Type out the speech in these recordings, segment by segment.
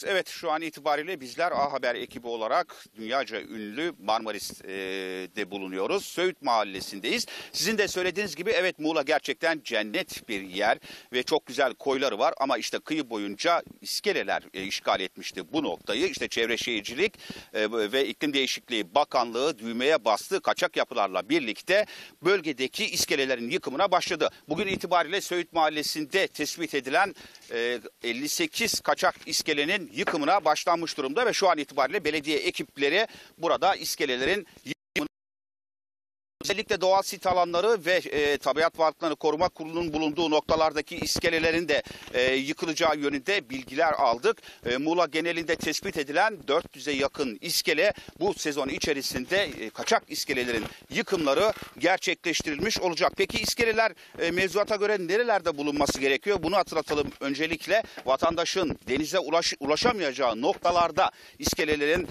Evet, şu an itibariyle bizler A Haber ekibi olarak dünyaca ünlü Marmaris'te bulunuyoruz. Söğüt Mahallesi'ndeyiz. Sizin de söylediğiniz gibi evet, Muğla gerçekten cennet bir yer ve çok güzel koyları var. Ama işte kıyı boyunca iskeleler işgal etmişti bu noktayı. İşte Çevre Şehircilik ve İklim Değişikliği Bakanlığı düğmeye bastı. Kaçak yapılarla birlikte bölgedeki iskelelerin yıkımına başladı. Bugün itibariyle Söğüt Mahallesi'nde tespit edilen 58 kaçak iskelenin yıkımına başlanmış durumda ve şu an itibariyle belediye ekipleri burada iskelelerin yıkımına, özellikle doğal sit alanları ve Tabiat Varlıkları Koruma Kurulu'nun bulunduğu noktalardaki iskelelerin de yıkılacağı yönünde bilgiler aldık. Muğla genelinde tespit edilen 400'e yakın iskele bu sezon içerisinde kaçak iskelelerin yıkımları gerçekleştirilmiş olacak. Peki iskeleler mevzuata göre nerelerde bulunması gerekiyor? Bunu hatırlatalım. Öncelikle vatandaşın denize ulaşamayacağı noktalarda iskelelerin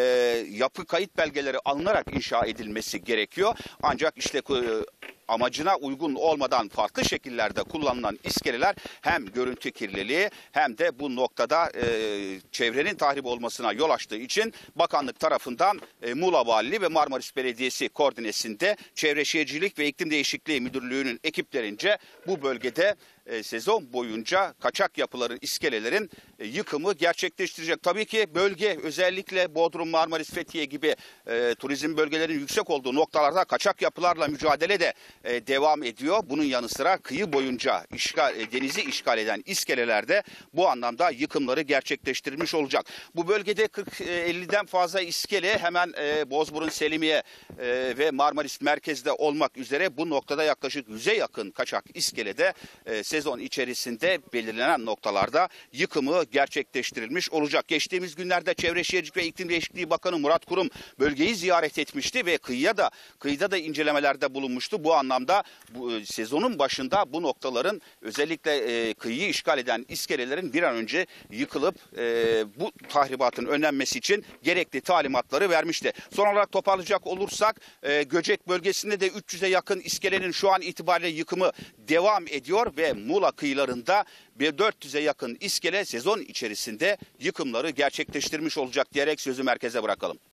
yapı kayıt belgeleri alınarak inşa edilmesi gerekiyor. Ancak işte amacına uygun olmadan farklı şekillerde kullanılan iskeleler hem görüntü kirliliği hem de bu noktada çevrenin tahrip olmasına yol açtığı için bakanlık tarafından Muğla Valiliği ve Marmaris Belediyesi koordinesinde Çevre Şehircilik ve İklim Değişikliği Müdürlüğü'nün ekiplerince bu bölgede sezon boyunca kaçak yapıların, iskelelerin yıkımı gerçekleştirecek. Tabii ki bölge özellikle Bodrum, Marmaris, Fethiye gibi turizm bölgelerinin yüksek olduğu noktalarda kaçak yapılarla mücadele de devam ediyor. Bunun yanı sıra kıyı boyunca denizi işgal eden iskelelerde bu anlamda yıkımları gerçekleştirmiş olacak. Bu bölgede 40-50'den fazla iskele hemen Bozburun, Selimiye ve Marmaris merkezde olmak üzere bu noktada yaklaşık 100'e yakın kaçak iskelede sezon içerisinde belirlenen noktalarda yıkımı gerçekleştirilmiş olacak. Geçtiğimiz günlerde Çevre Şehircilik ve İklim Değişikliği Bakanı Murat Kurum bölgeyi ziyaret etmişti ve kıyıda da incelemelerde bulunmuştu. Bu anlamda sezonun başında bu noktaların özellikle kıyıyı işgal eden iskelelerin bir an önce yıkılıp bu tahribatın önlenmesi için gerekli talimatları vermişti. Son olarak toparlayacak olursak Göcek bölgesinde de 300'e yakın iskelenin şu an itibariyle yıkımı devam ediyor ve Muğla kıyılarında 400'e yakın iskele sezon içerisinde yıkımları gerçekleştirmiş olacak diyerek sözü merkeze bırakalım.